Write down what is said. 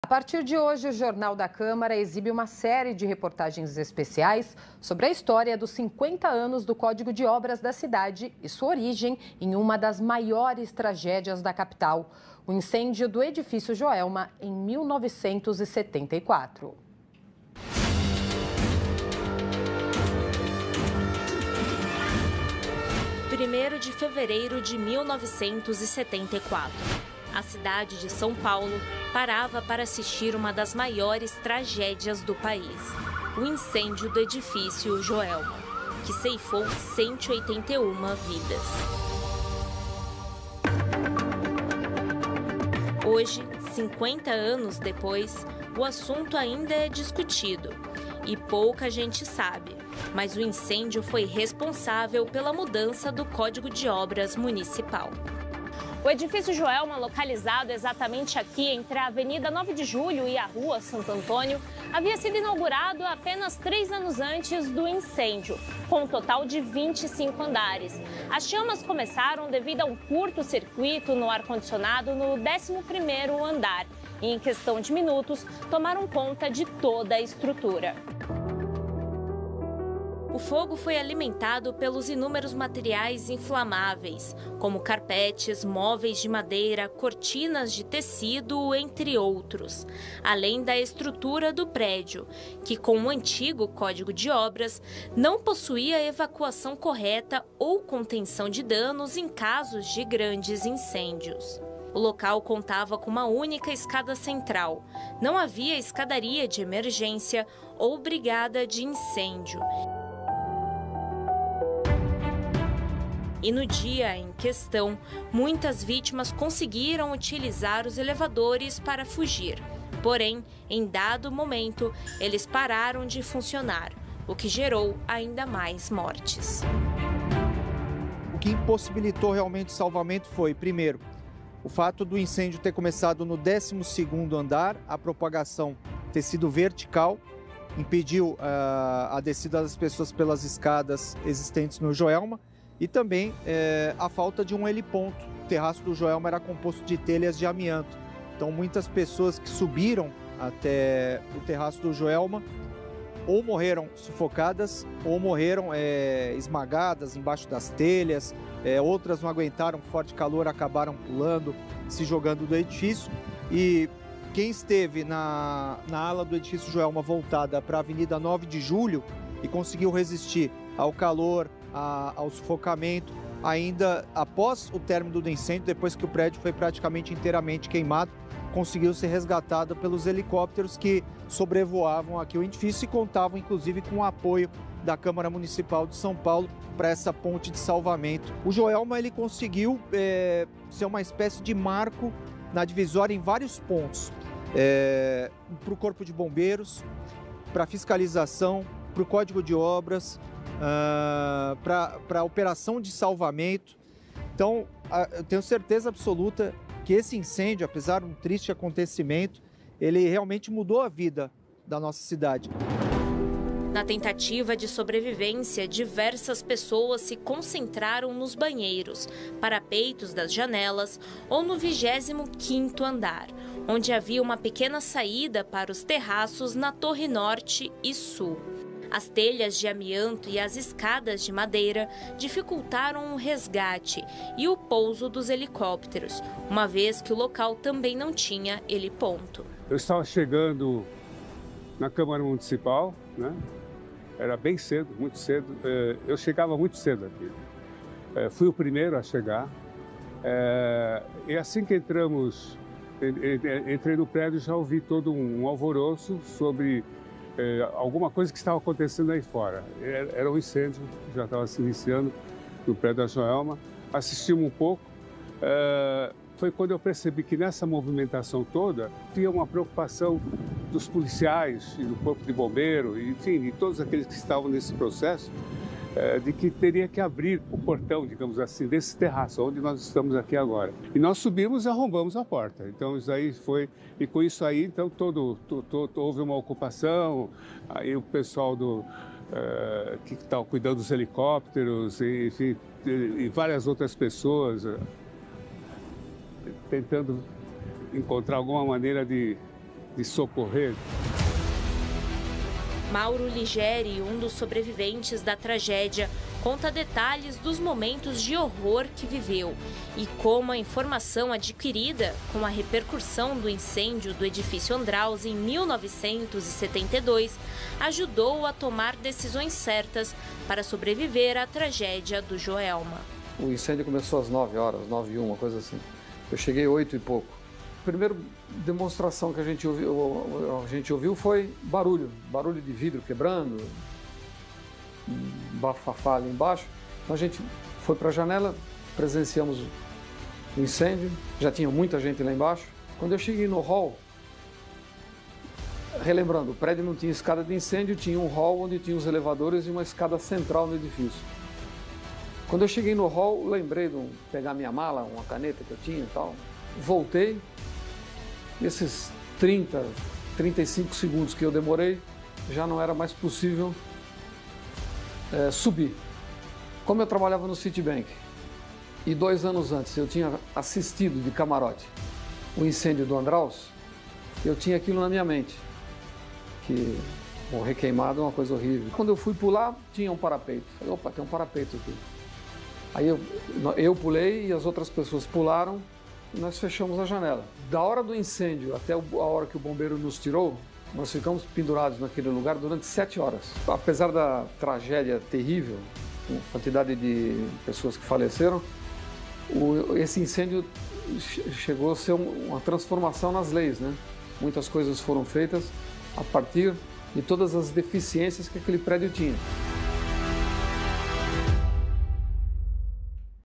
A partir de hoje, o Jornal da Câmara exibe uma série de reportagens especiais sobre a história dos 50 anos do Código de Obras da cidade e sua origem em uma das maiores tragédias da capital, o incêndio do edifício Joelma em 1974. 1º de fevereiro de 1974. A cidade de São Paulo parava para assistir uma das maiores tragédias do país, o incêndio do edifício Joelma, que ceifou 181 vidas. Hoje, 50 anos depois, o assunto ainda é discutido e pouca gente sabe, mas o incêndio foi responsável pela mudança do Código de Obras Municipal. O edifício Joelma, localizado exatamente aqui entre a Avenida 9 de Julho e a Rua Santo Antônio, havia sido inaugurado apenas 3 anos antes do incêndio, com um total de 25 andares. As chamas começaram devido a um curto-circuito no ar-condicionado no 11º andar e, em questão de minutos, tomaram conta de toda a estrutura. O fogo foi alimentado pelos inúmeros materiais inflamáveis, como carpetes, móveis de madeira, cortinas de tecido, entre outros, além da estrutura do prédio, que, com o antigo Código de Obras, não possuía evacuação correta ou contenção de danos em casos de grandes incêndios. O local contava com uma única escada central. Não havia escadaria de emergência ou brigada de incêndio. E no dia em questão, muitas vítimas conseguiram utilizar os elevadores para fugir. Porém, em dado momento, eles pararam de funcionar, o que gerou ainda mais mortes. O que impossibilitou realmente o salvamento foi, primeiro, o fato do incêndio ter começado no 12º andar, a propagação ter sido vertical, impediu a descida das pessoas pelas escadas existentes no Joelma, e também a falta de um heliponto. O terraço do Joelma era composto de telhas de amianto. Então muitas pessoas que subiram até o terraço do Joelma ou morreram sufocadas ou morreram esmagadas embaixo das telhas. Outras não aguentaram forte calor, acabaram pulando, se jogando do edifício. E quem esteve na ala do edifício Joelma voltada para a Avenida 9 de Julho e conseguiu resistir ao calor, ao sufocamento, ainda após o término do incêndio, depois que o prédio foi praticamente inteiramente queimado, conseguiu ser resgatado pelos helicópteros que sobrevoavam aqui o edifício e contavam inclusive com o apoio da Câmara Municipal de São Paulo para essa ponte de salvamento. O Joelma ele conseguiu ser uma espécie de marco na divisória em vários pontos, para o Corpo de Bombeiros, para a fiscalização, para o Código de Obras, para a operação de salvamento. Então, eu tenho certeza absoluta que esse incêndio, apesar de um triste acontecimento, ele realmente mudou a vida da nossa cidade. Na tentativa de sobrevivência, diversas pessoas se concentraram nos banheiros, parapeitos das janelas ou no 25º andar, onde havia uma pequena saída para os terraços na Torre Norte e Sul. As telhas de amianto e as escadas de madeira dificultaram o resgate e o pouso dos helicópteros, uma vez que o local também não tinha heliponto. Eu estava chegando na Câmara Municipal, né? Era bem cedo, muito cedo. Eu chegava muito cedo aqui. Fui o primeiro a chegar. E assim que entramos, entrei no prédio, já ouvi todo um alvoroço sobre alguma coisa que estava acontecendo aí fora. Era um incêndio, já estava se iniciando no prédio da Joelma. Assistimos um pouco. Foi quando eu percebi que nessa movimentação toda tinha uma preocupação dos policiais e do corpo de bombeiro, enfim, de todos aqueles que estavam nesse processo, de que teria que abrir o portão, digamos assim, desse terraço, onde nós estamos aqui agora. E nós subimos e arrombamos a porta. Então, isso aí foi... E com isso aí, então, houve uma ocupação, aí o pessoal que estava cuidando dos helicópteros, e, enfim, e várias outras pessoas tentando encontrar alguma maneira de de socorrer. Mauro Ligeri, um dos sobreviventes da tragédia, conta detalhes dos momentos de horror que viveu e como a informação adquirida com a repercussão do incêndio do edifício Andraus em 1972 ajudou a tomar decisões certas para sobreviver à tragédia do Joelma. O incêndio começou às 9 horas, 9h01, uma coisa assim. Eu cheguei 8 e pouco. A primeira demonstração que a gente ouviu foi barulho de vidro quebrando, bafafá ali embaixo. Então a gente foi para a janela, presenciamos o incêndio, já tinha muita gente lá embaixo. Quando eu cheguei no hall, relembrando, o prédio não tinha escada de incêndio, tinha um hall onde tinha os elevadores e uma escada central no edifício. Quando eu cheguei no hall, lembrei de pegar minha mala, uma caneta que eu tinha e tal, voltei. Esses 30, 35 segundos que eu demorei, já não era mais possível subir. Como eu trabalhava no Citibank e 2 anos antes eu tinha assistido de camarote o incêndio do Andraus, eu tinha aquilo na minha mente, que morrer queimado é uma coisa horrível. Quando eu fui pular, tinha um parapeito. Falei, opa, tem um parapeito aqui. Aí eu pulei e as outras pessoas pularam. Nós fechamos a janela. Da hora do incêndio até a hora que o bombeiro nos tirou, nós ficamos pendurados naquele lugar durante 7 horas. Apesar da tragédia terrível, com a quantidade de pessoas que faleceram, esse incêndio chegou a ser uma transformação nas leis, né? Muitas coisas foram feitas a partir de todas as deficiências que aquele prédio tinha.